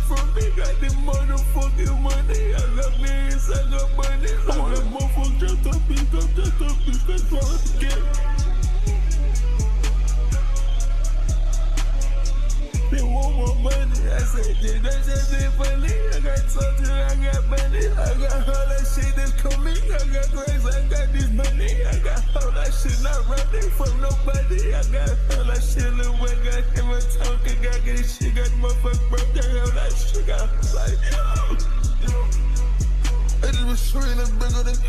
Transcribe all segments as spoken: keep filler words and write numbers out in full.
from me. Got the motherfucking money. I got millions, I got money. I got motherfuckers just to pick up, just to pick up, trying to get. They want more money. I said, yeah, that's just it funny. I got something, I got money. I got all that shit that's coming. I got grace, I got this money. I got all that shit not running from nobody. I got all that shit, little way, got him a talking, got this shit, got motherfucking birthday, all that shit. Got like, yo, yo. I just was swimming and bigger than,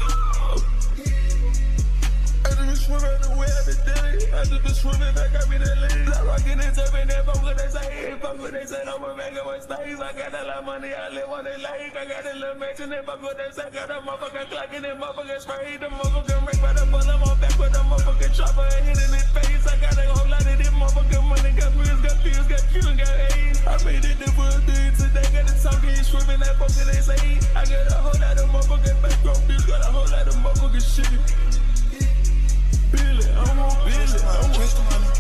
I just been swimming the way every day. I just been swimming, I got me that lane. Like rocking and turning that fuck what they say. Fuck what they say, I'm a mega with stays. I got a lot of money, I live on the lake. I got a little mansion, and fuck what they say. Got a motherfucking clock in it, motherfucking spray. The motherfucking ring by the ball, I'm on back with the motherfucking chopper and hitting his face. I got a whole lot of this motherfucking money. Got bills, got pills, got Q, got AIDS. I made it the first day today. Got the talking, swimming that fuck they say. I got a whole lot of motherfucking background bills, got a whole lot of motherfucking shit. Billy, I want Billy, I want money.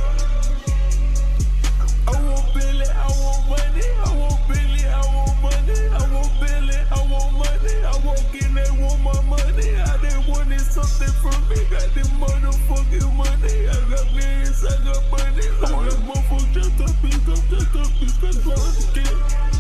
I want Billy, I want money. I want Billy, I want money. I want Billy, I want money. I walk in there, want my money. I didn't want something from me. Got the motherfucking money. I got millions, I got money. I got motherfuckers just to pick up, just to pick up, trying to get.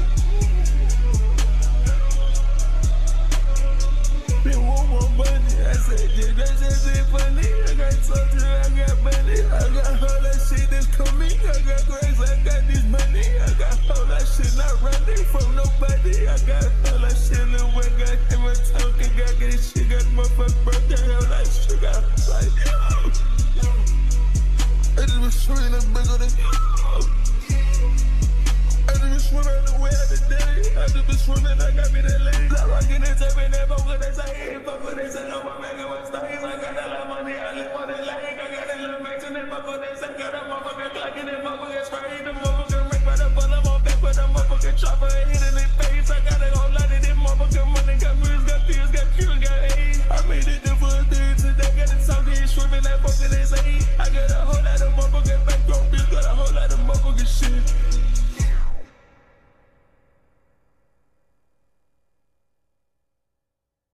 They want more money. I said, yeah, that's just it funny. I got something, I got money. I got all that shit that's coming. I got grace, I got this money. I got all that shit not running from nobody. I got all that shit, little way, got him a talking, got this shit, got motherfucking birthday, all that shit. Got like, yo, yo. I just been swimming and bigger than, I just been swimming the way every day. I just been swimming, I got me that lane. Like rocking and turning that fuck what they say. Fuck what they say, I'm a mega with stays. I got a lot of money, I live on the lake. I got a little mansion, and fuck what they say. Got a motherfucking clock in it.